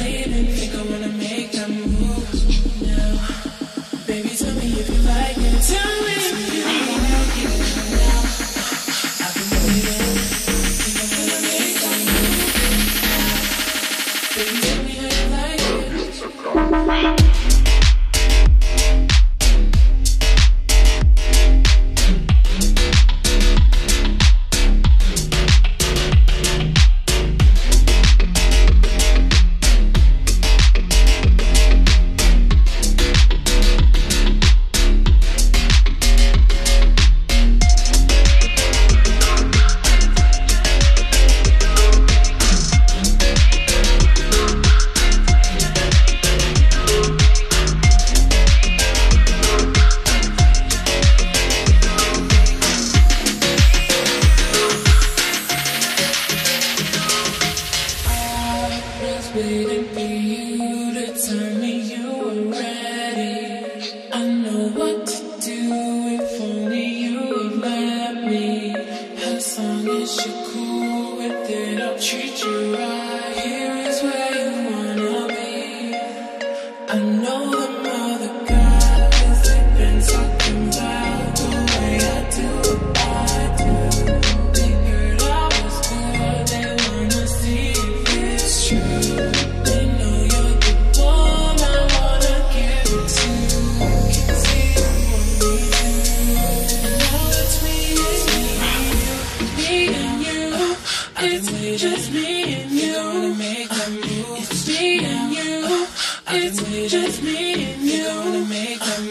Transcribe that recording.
waiting, think I wanna make that move now. Baby, tell me if you like it. Tell me if you like it now. I've been waiting, think I wanna make that move now. Baby, tell me how you like it. Waiting for you to tell me you were ready. I know what to do if only you would let me. As long as you're cool with it, I'll treat you right. Here is where you wanna be. I know them other guys, they've been talking about the way I do what I do. They heard I was good, they wanna see if it's true. Just me and you. Gonna make that move. It's me and you. It's just me and you. Gonna make that move.